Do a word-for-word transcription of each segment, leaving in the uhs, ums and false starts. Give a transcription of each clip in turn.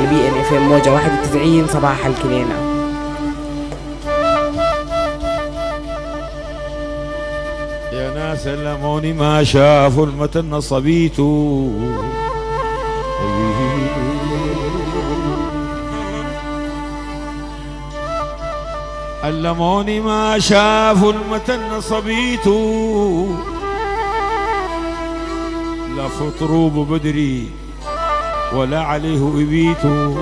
بي ان اف ام موجة واحد وتسعين صباح الكنينة. يا ناس علموني ما شافوا المتن نصبيتو، علموني ما شافوا المتن نصبيتو، لا فطروب بدري ولا عليه ابيتو.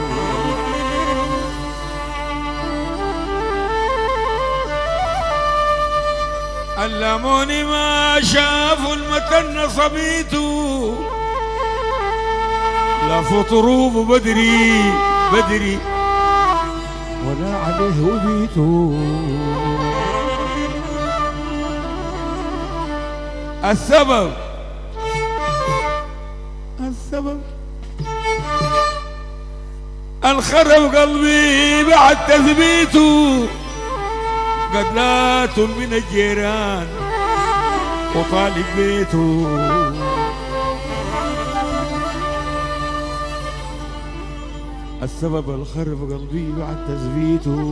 علموني ما شافوا المتن نصبيتو، لا فطروب بدري بدري ولا عليه ابيتو. السبب السبب الخرب قلبي بعد تثبيته، قتلات من الجيران وطالب بيته. السبب الخرب قلبي بعد تثبيته،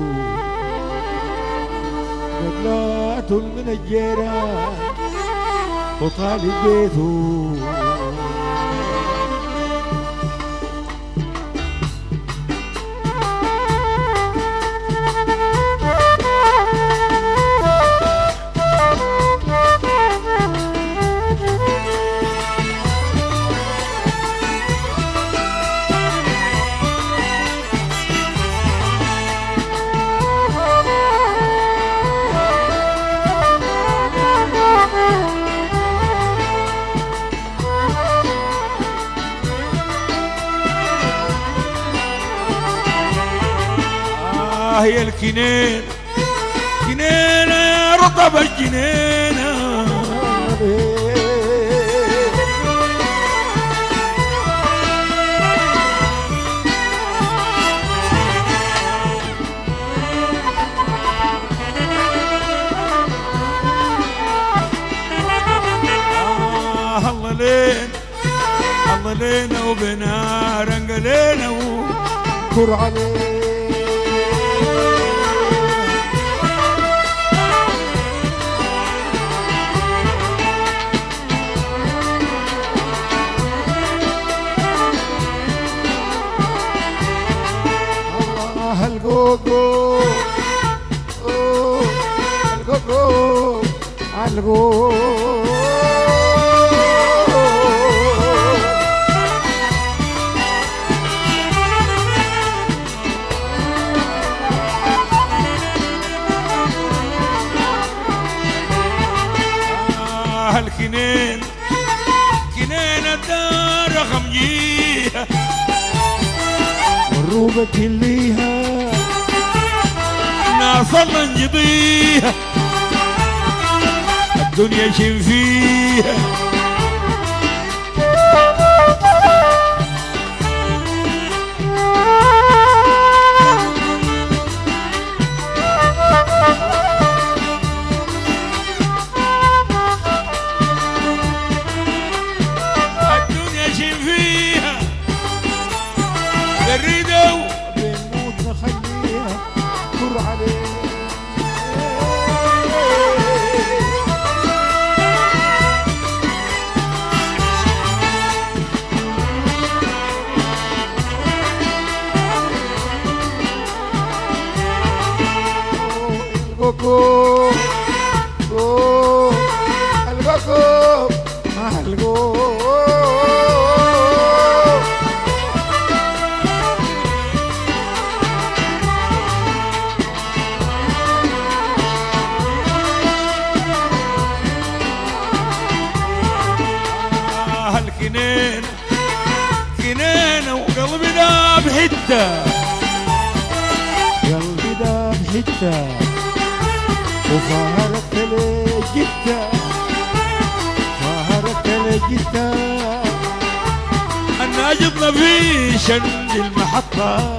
قتلات من الجيران وطالب بيته. هي الكنين كنينة يا رطب الجنينة، آه الله لين الله لينا وبنا رنقلينا وكر علينا. الجوجو الجوجو الجوجو آه الكنين كنين الدار خمجيها والروبة كليها ناصل نجضيها الدنيا شن فيها. الدنيا شن فيها الردو بنموت نخليها كر عليها. الجوجو الجوجو الجوجو آه الكنين كنينة وقلبي داب حتة، قلبي داب حتة وفهرت لي جدة فهرت لي جدة. الناجضنا في شند المحطة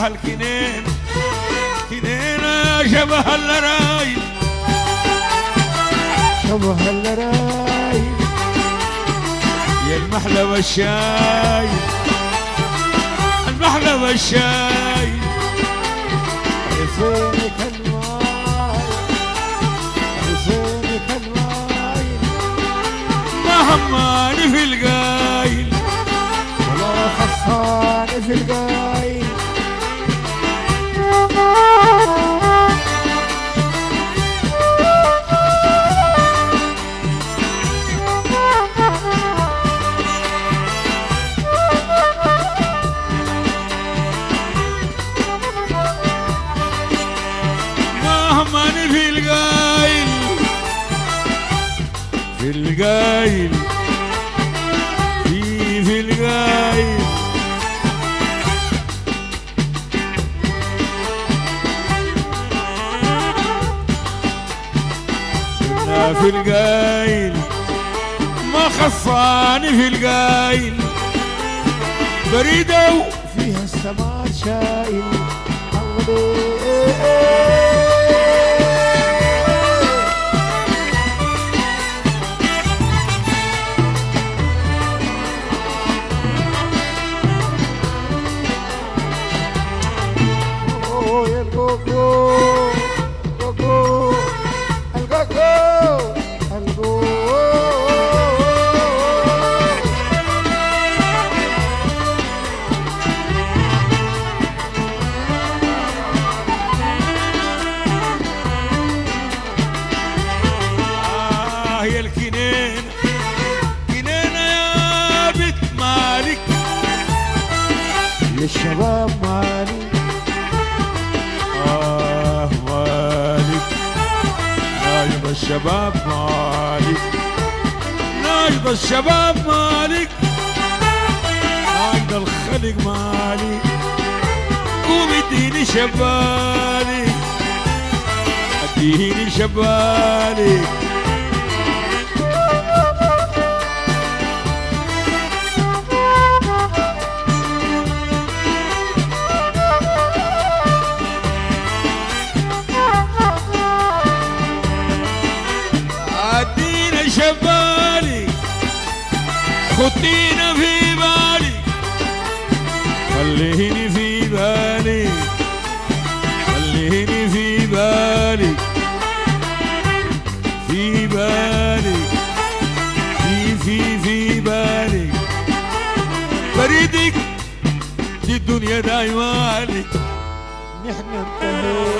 الكنين كنينة شبه الرايل شبه الرايل يا المحلى والشاي المحلى والشاي حسينك الماي حسينك الماي ما هماني في القايل ولا خصاني في القايل هماني في القايل في القايل في في القايل كنا في القايل ما خصاني في القايل بريدة فيها السماء شايل هي الكنين كنينة يا بنت مالك للشباب مالك آه مالك نايض الشباب مالك نايض الشباب مالك نايض الخلق مالك قوم اديني شبالك اديني شبالك ادينا شبالي خدينا في بالي خليني في بالي خليني في بالي في بالي في في في بالي بريدك دي الدنيا دايما لك نحن انتهينا